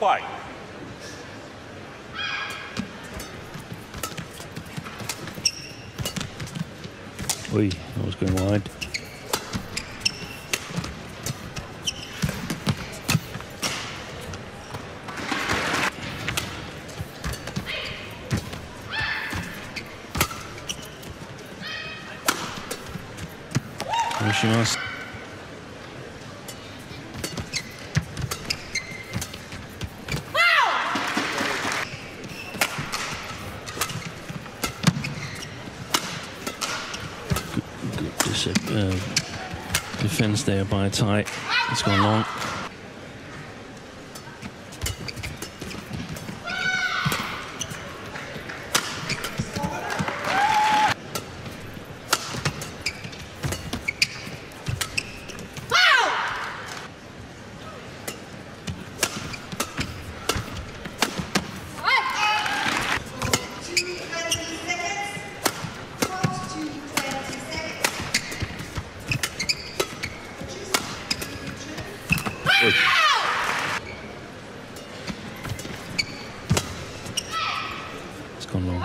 play. Oi, that was going wide. There she was. Good defense there by TAI. It's gone long. It's gone long.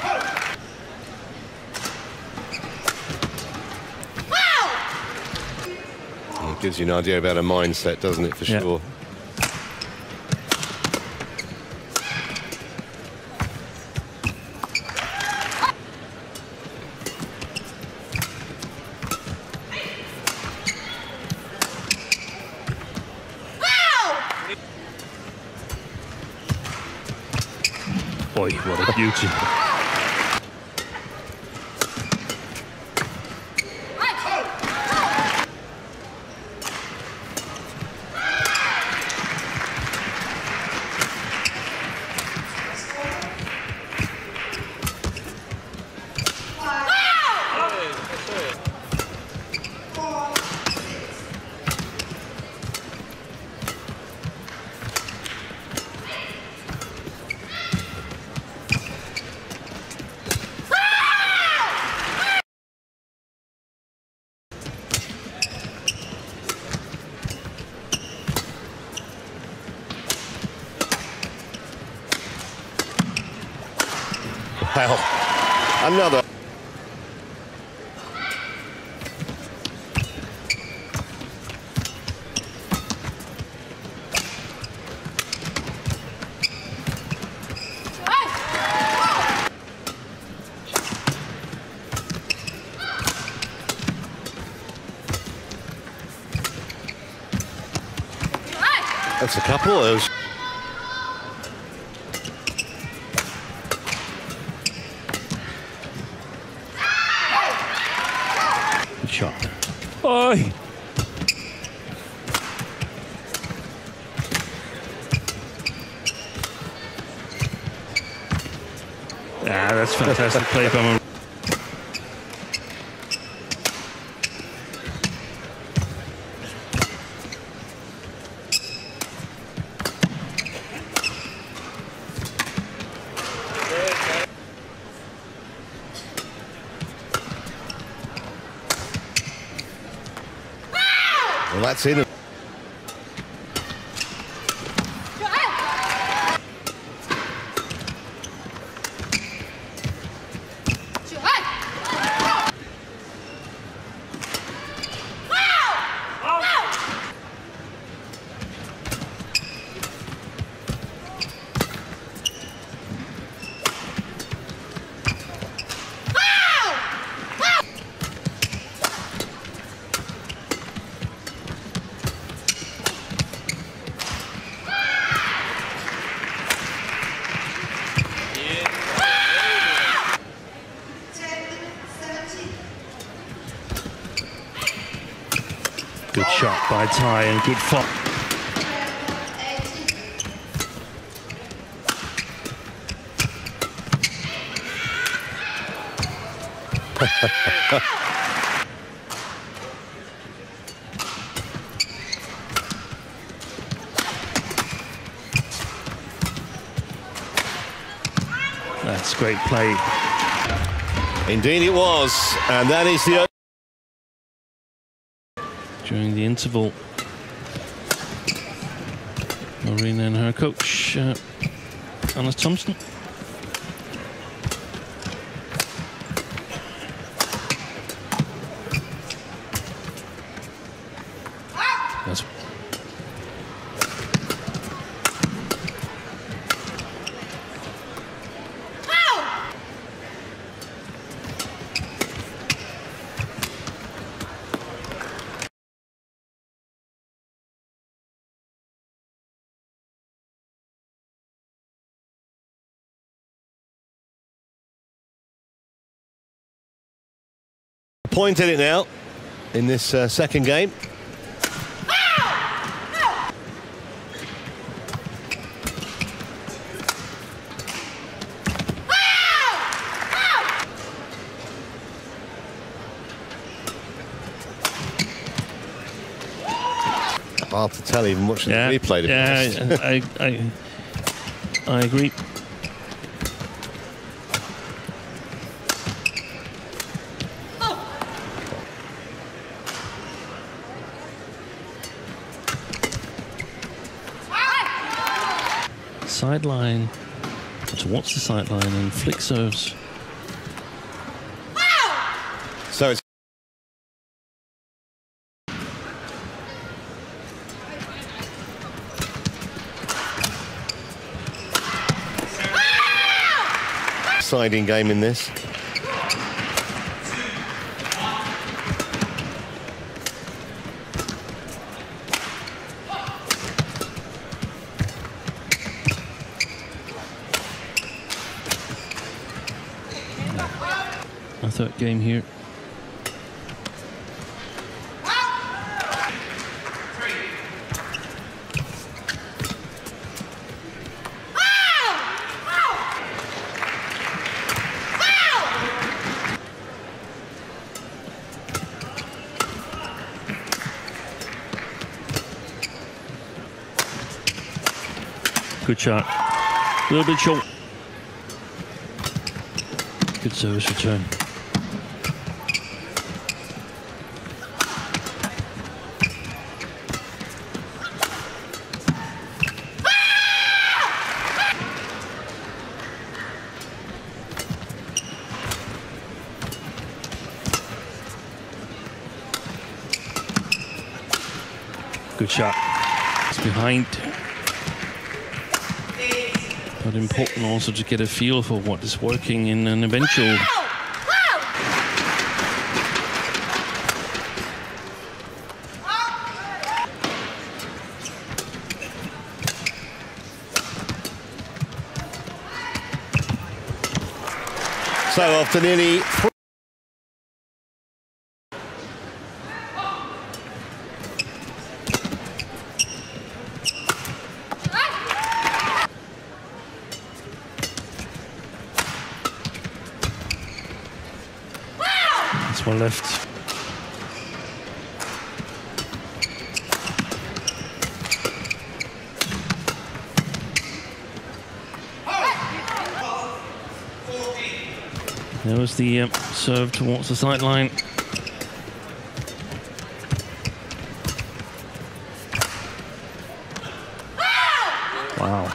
It gives you an idea about a mindset, doesn't it, for sure? Boy, what a beauty. Well, another. That's a couple of those. Good shot. Oi! Ah, that's fantastic play from him. Well, that's in. Good shot by TAI and good follow. That's great play. Indeed it was, and that is the... During the interval. MARIN and her coach, Anna Thompson. That's point in it now in this second game. Hard to tell even much of the replay. Yeah, I agree. Sideline, towards the sideline and flick serves. So it's exciting game in this. Our third game here. Good shot. A little bit short. Good service return. Good shot. It's behind. But important also to get a feel for what is working in an eventual. So after nearly one left. There was the serve towards the sideline. Wow.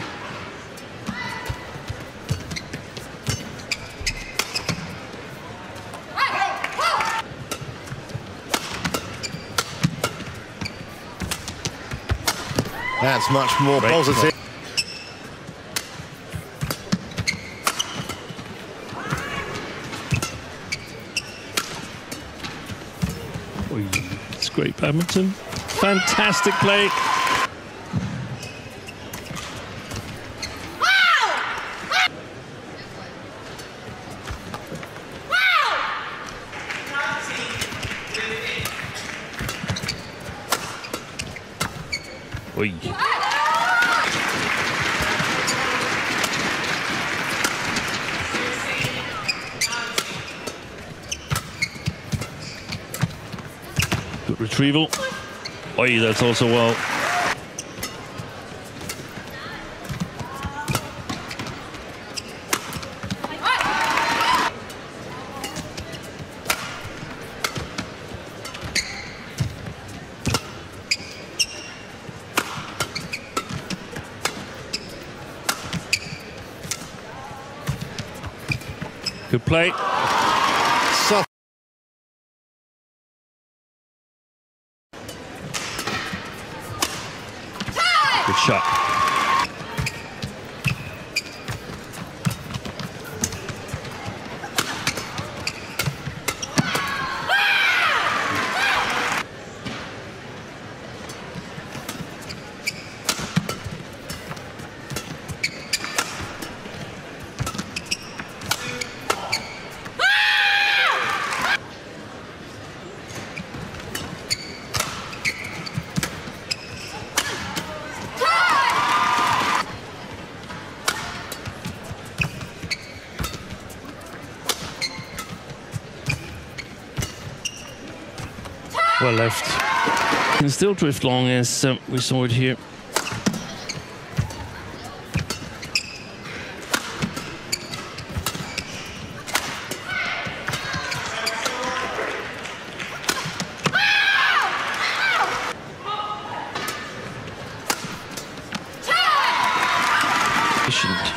That's much more positive. It's great badminton. Fantastic play. Oy. Good retrieval. Oy, that's also well. Good play. So Good shot. Well left. Can still drift long as we saw it here. Efficient.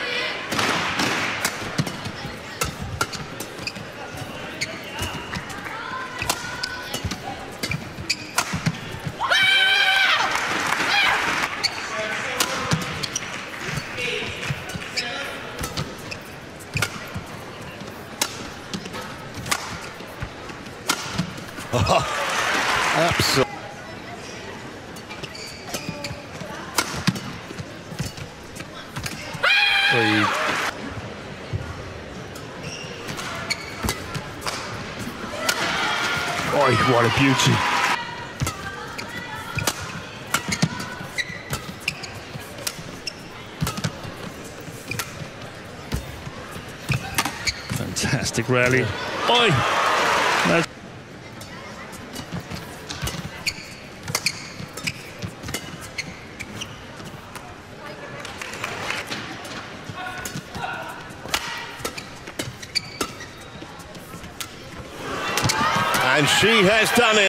absolutely. Oh, what a beauty. Fantastic rally. Oi! That's And she has done it.